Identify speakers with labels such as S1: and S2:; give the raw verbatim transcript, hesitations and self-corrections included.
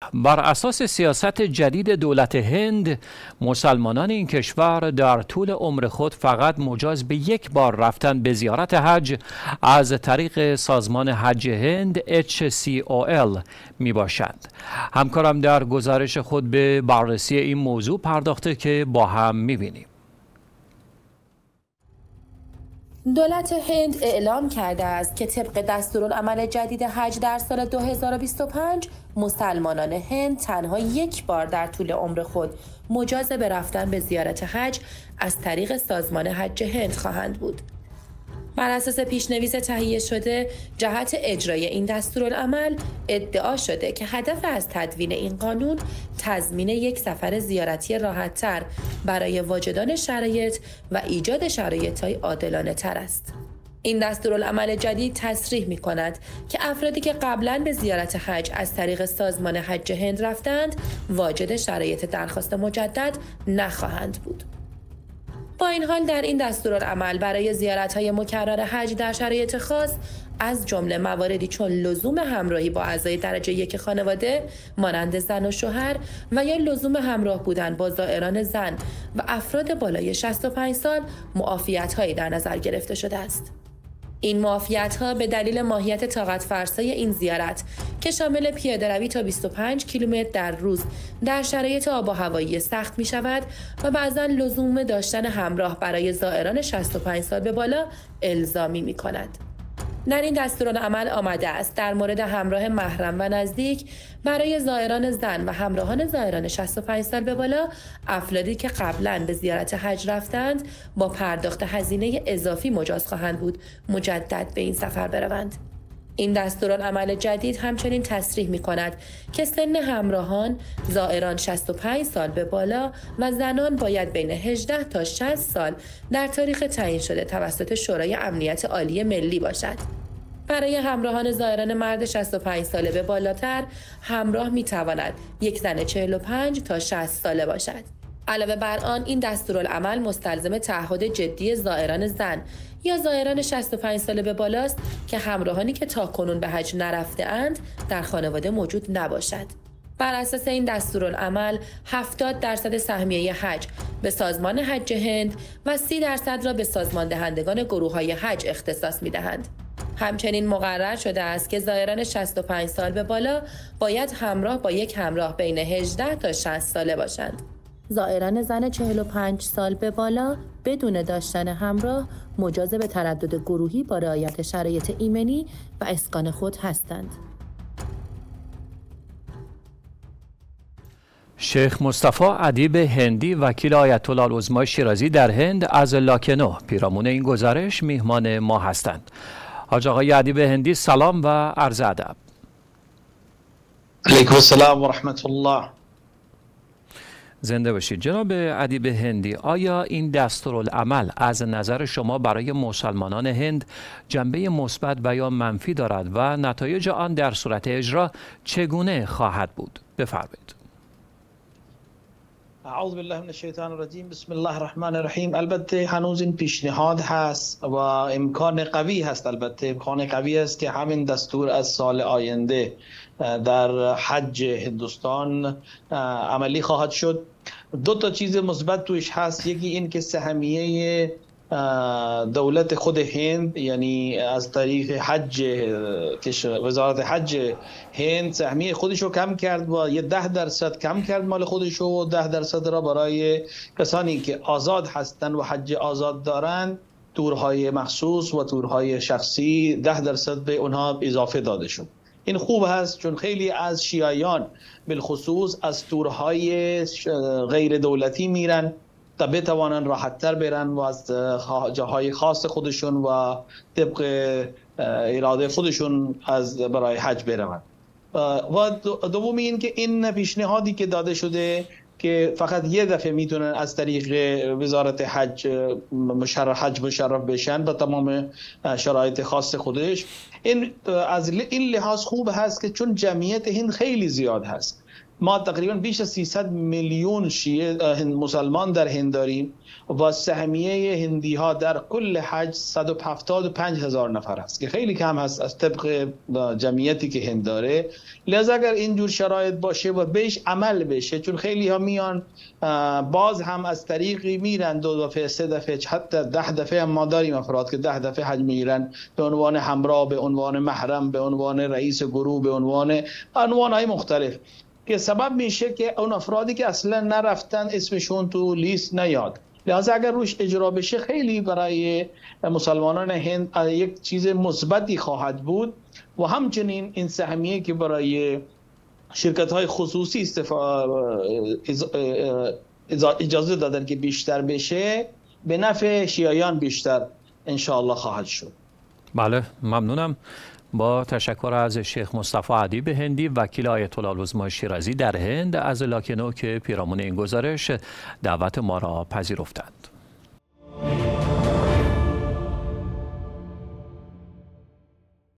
S1: بر اساس سیاست جدید دولت هند، مسلمانان این کشور در طول عمر خود فقط مجاز به یک بار رفتن به زیارت حج از طریق سازمان حج هند اچ سی او ال می باشند. همکارم در گزارش خود به بررسی این موضوع پرداخته که با هم می بینیم.
S2: دولت هند اعلام کرده است که طبق دستورالعمل جدید حج در سال دو هزار و بیست و پنج مسلمانان هند تنها یک بار در طول عمر خود مجاز به رفتن به زیارت حج از طریق سازمان حج هند خواهند بود. بر اساس پیشنویس تهیه شده جهت اجرای این دستورالعمل ادعا شده که هدف از تدوین این قانون تضمین یک سفر زیارتی راحت‌تر برای واجدان شرایط و ایجاد شرایط‌های عادلانه تر است. این دستورالعمل جدید تصریح می‌کند که افرادی که قبلاً به زیارت حج از طریق سازمان حج هند رفتند واجد شرایط درخواست مجدد نخواهند بود. با این حال در این دستورالعمل برای زیارت‌های مکرر حج در شرایط خاص از جمله مواردی چون لزوم همراهی با اعضای درجه یک خانواده مانند زن و شوهر و یا لزوم همراه بودن با زائران زن و افراد بالای شصت و پنج سال معافیت‌هایی در نظر گرفته شده است. این معافیت‌ها به دلیل ماهیت طاقت فرسای این زیارت که شامل پیاده‌روی تا بیست و پنج کیلومتر در روز در شرایط آب و هوایی سخت می‌شود و بعضاً لزوم داشتن همراه برای زائران شصت و پنج سال به بالا الزامی می‌کند. در این دستورالعمل آمده است در مورد همراه محرم و نزدیک برای زائران زن و همراهان زائران شصت و پنج سال به بالا افرادی که قبلاً به زیارت حج رفتند با پرداخت هزینه اضافی مجاز خواهند بود مجدد به این سفر بروند. این دستورالعمل جدید همچنین تصریح می‌کند که سن همراهان زائران شصت و پنج سال به بالا و زنان باید بین هجده تا شصت سال در تاریخ تعیین شده توسط شورای امنیت عالی ملی باشد. برای همراهان زائران مرد شصت و پنج ساله به بالاتر همراه می‌تواند یک زن چهل و پنج تا شصت ساله باشد. علاوه بر آن این دستورالعمل مستلزم تعهد جدی زائران زن یا زائران شصت و پنج ساله به بالاست که همراهانی که تاکنون به حج نرفته اند در خانواده موجود نباشد. بر اساس این دستورالعمل هفتاد درصد سهمیه حج به سازمان حج هند و سی درصد را به سازمان دهندگان گروه‌های حج اختصاص می‌دهند. همچنین مقرر شده است که زائران شصت و پنج سال به بالا باید همراه با یک همراه بین هجده تا شصت ساله باشند. زائران زن چهل و پنج سال به بالا بدون داشتن همراه مجاز به تردد گروهی با رعایت شرایط ایمنی و اسکان خود هستند.
S1: شیخ مصطفی ادیب هندی وکیل آیت الله العظما شیرازی در هند از لاکنو پیرامون این گزارش میهمان ما هستند. حاج آقای ادیب هندی سلام و عرض ادب.
S3: علیکم السلام و رحمت الله.
S1: زنده باشید. جناب ادیب هندی، آیا این دستورالعمل از نظر شما برای مسلمانان هند جنبه مثبت و یا منفی دارد و نتایج آن در صورت اجرا چگونه خواهد بود؟ بفرمایید.
S3: اعوذ بالله من الشیطان الرجیم. بسم الله الرحمن الرحیم. البته هنوز این پیشنهاد هست و امکان قوی هست، البته امکان قوی است که همین دستور از سال آینده در حج هندوستان عملی خواهد شد. دو تا چیز مثبت توش هست. یکی این که سهمیه دولت خود هند، یعنی از طریق حج وزارت حج هند سهمیه خودش رو کم کرد و یه ده درصد کم کرد مال خودش رو و ده درصد را برای کسانی که آزاد هستند و حج آزاد دارند، تورهای مخصوص و تورهای شخصی، ده درصد به اونها اضافه داده شد. این خوب هست چون خیلی از شیعیان بالخصوص از تورهای غیر دولتی میرن تا بتوانن راحت‌تر برن و از جاهای خاص خودشون و طبق اراده خودشون از برای حج برن. و دومی این که این پیشنهادی که داده شده که فقط یه دفعه میتونن از طریق وزارت حج مشرف حج مشرف بشن با تمام شرایط خاص خودش، این از این لحاظ خوب هست که چون جمعیت هند خیلی زیاد هست ما تقریبا بیش از سیصد میلیون شیعه مسلمان در هند داریم و سهمیه هندی ها در کل حج صد و هفتاد و پنج هزار نفر است که خیلی کم هست از طبق جمعیتی که هند داره. لذا اگر اینجور شرایط باشه و بهش عمل بشه، چون خیلی ها میان باز هم از طریقی میرن دو دفعه سه دفعه حتی ده دفعه هم ما داریم افراد که ده دفعه حج میرن به عنوان همراه، به عنوان محرم، به عنوان رئیس گروه، به عنوان عنوانهای مختلف، که سبب میشه که اون افرادی که اصلا نرفتن اسمشون تو لیست نیاد. لذا اگر روش اجرا بشه خیلی برای مسلمانان هند یک چیز مثبتی خواهد بود و همچنین این سهمیه که برای شرکت های خصوصی استفا... اجازه دادن که بیشتر بشه به نفع شیعیان بیشتر انشاءالله خواهد شد.
S1: بله، ممنونم. با تشکر از شیخ مصطفی ادیب هندی، وکیل آیت الله العظما شیرازی در هند، از لاکنو که پیرامون این گزارش دعوت ما را پذیرفتند.